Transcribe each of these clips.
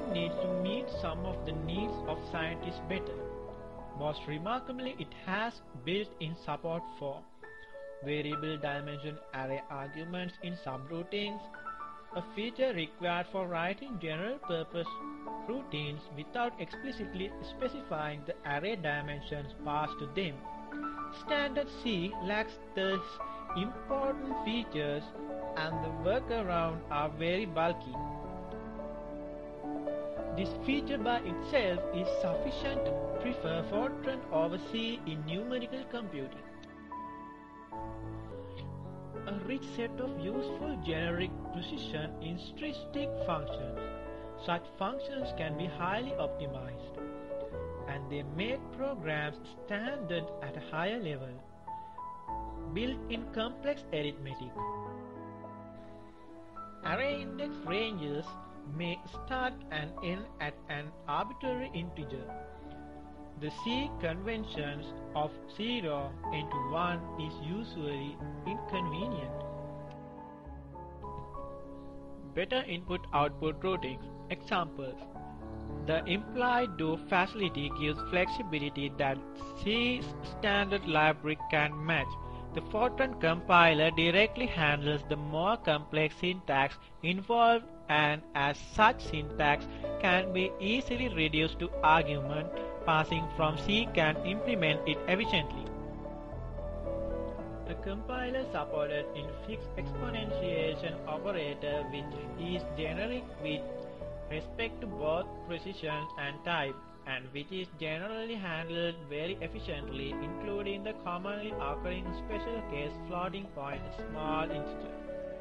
Fortran needs to meet some of the needs of scientists better. Most remarkably, it has built-in support for variable dimension array arguments in subroutines, a feature required for writing general-purpose routines without explicitly specifying the array dimensions passed to them. Standard C lacks these important features, and the workarounds are very bulky. This feature by itself is sufficient to prefer Fortran over C in numerical computing. A rich set of useful generic precision intrinsic functions. Such functions can be highly optimized, and they make programs standard at a higher level. Built-in complex arithmetic. Array index ranges may start and end at an arbitrary integer. The C conventions of 0 into 1 is usually inconvenient. Better input-output routings. Examples. The implied do facility gives flexibility that C's standard library can match. The Fortran compiler directly handles the more complex syntax involved, and as such syntax can be easily reduced to argument passing from C can implement it efficiently. The compiler supported in fixed exponentiation operator which is generic with respect to both precision and type, and which is generally handled very efficiently, including the commonly occurring special case floating point small integer.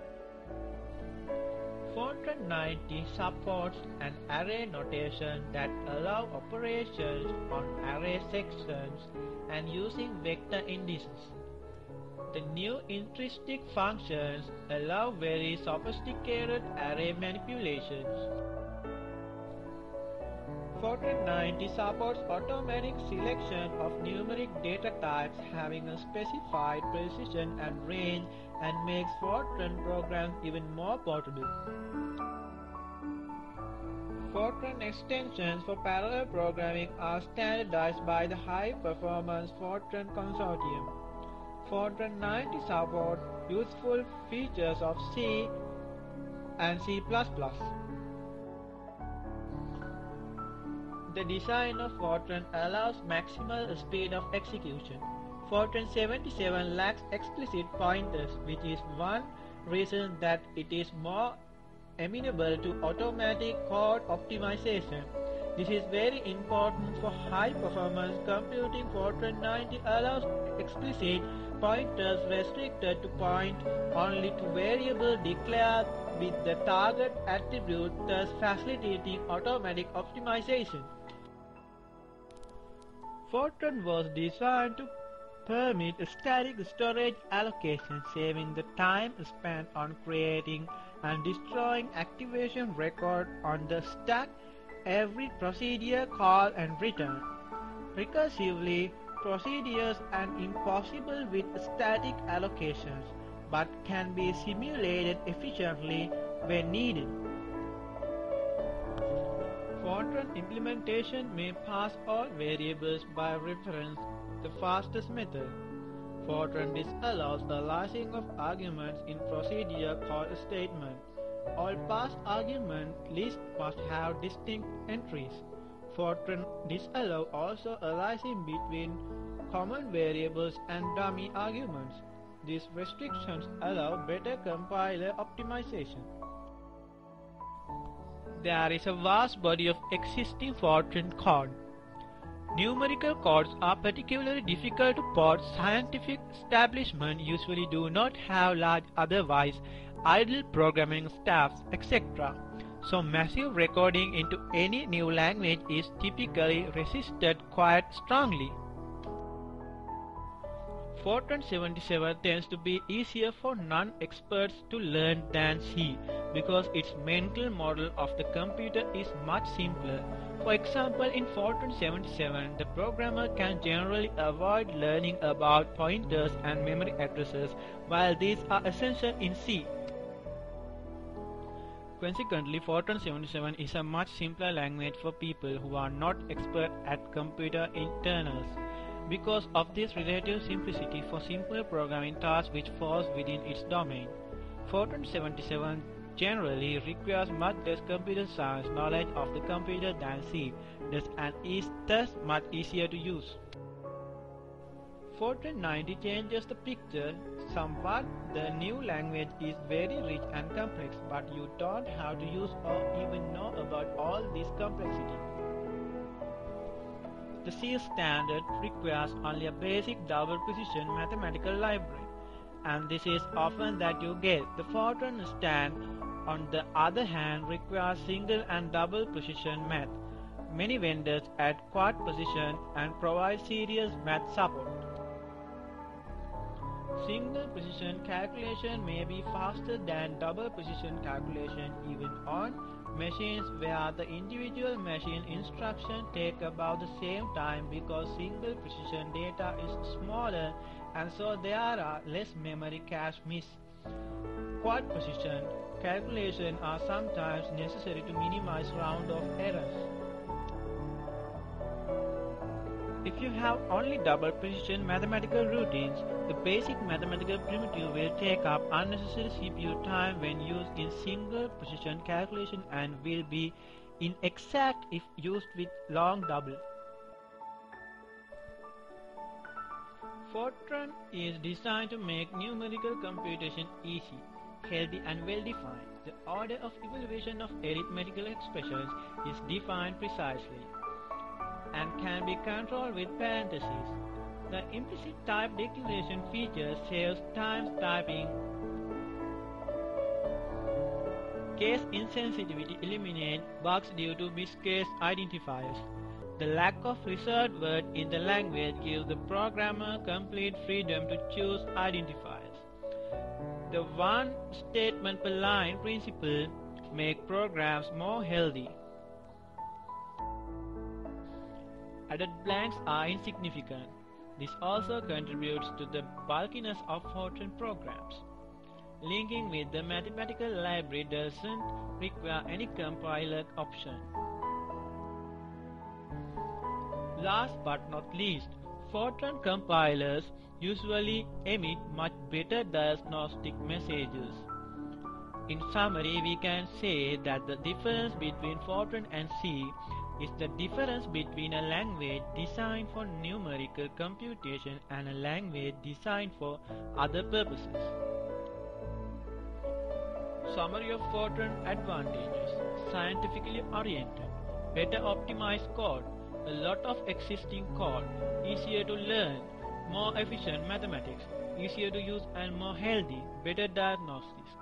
Fortran 90 supports an array notation that allows operations on array sections and using vector indices. The new intrinsic functions allow very sophisticated array manipulations. Fortran 90 supports automatic selection of numeric data types having a specified precision and range, and makes Fortran programs even more portable. Fortran extensions for parallel programming are standardized by the High Performance Fortran Consortium. Fortran 90 supports useful features of C and C++. The design of Fortran allows maximal speed of execution. Fortran 77 lacks explicit pointers, which is one reason that it is more amenable to automatic code optimization. This is very important for high-performance computing. Fortran 90 allows explicit pointers restricted to point only to variables declared with the target attribute, thus facilitating automatic optimization. Fortran was designed to permit static storage allocation, saving the time spent on creating and destroying activation record on the stack every procedure call and return. Recursively, procedures are impossible with static allocations, but can be simulated efficiently when needed. Fortran implementation may pass all variables by reference, the fastest method. Fortran disallows aliasing of arguments in procedure call statements. All passed argument lists must have distinct entries. Fortran disallows also aliasing between common variables and dummy arguments. These restrictions allow better compiler optimization. There is a vast body of existing Fortran code. Numerical codes are particularly difficult to port. Scientific establishments usually do not have large, otherwise idle programming staffs, etc. So massive recording into any new language is typically resisted quite strongly. Fortran 77 tends to be easier for non-experts to learn than C because its mental model of the computer is much simpler. For example, in Fortran 77, the programmer can generally avoid learning about pointers and memory addresses, while these are essential in C. Consequently, Fortran 77 is a much simpler language for people who are not expert at computer internals. Because of this relative simplicity for simple programming tasks which falls within its domain, Fortran 77 generally requires much less computer science knowledge of the computer than C does and is thus much easier to use. Fortran 90 changes the picture somewhat. The new language is very rich and complex, but you don't have to use or even know about all this complexity. The C standard requires only a basic double precision mathematical library, and this is often that you get. The Fortran standard, on the other hand, requires single and double precision math. Many vendors add quad precision and provide serious math support. Single precision calculation may be faster than double precision calculation even on machines where the individual machine instructions take about the same time, because single precision data is smaller and so there are less memory cache miss. Quad precision calculations are sometimes necessary to minimize round-off errors. If you have only double precision mathematical routines, the basic mathematical primitive will take up unnecessary CPU time when used in single precision calculation and will be inexact if used with long double. Fortran is designed to make numerical computation easy, healthy and well-defined. The order of evaluation of arithmetical expressions is defined precisely and can be controlled with parentheses. The implicit type declaration feature saves time typing. Case insensitivity eliminates bugs due to miscase identifiers. The lack of reserved word in the language gives the programmer complete freedom to choose identifiers. The one statement per line principle makes programs more healthy. Added blanks are insignificant. This also contributes to the bulkiness of Fortran programs. Linking with the mathematical library doesn't require any compiler option. Last but not least, Fortran compilers usually emit much better diagnostic messages. In summary, we can say that the difference between Fortran and C is the difference between a language designed for numerical computation and a language designed for other purposes. Summary of Fortran advantages: scientifically oriented, better optimized code, a lot of existing code, easier to learn, more efficient mathematics, easier to use and more healthy, better diagnostics.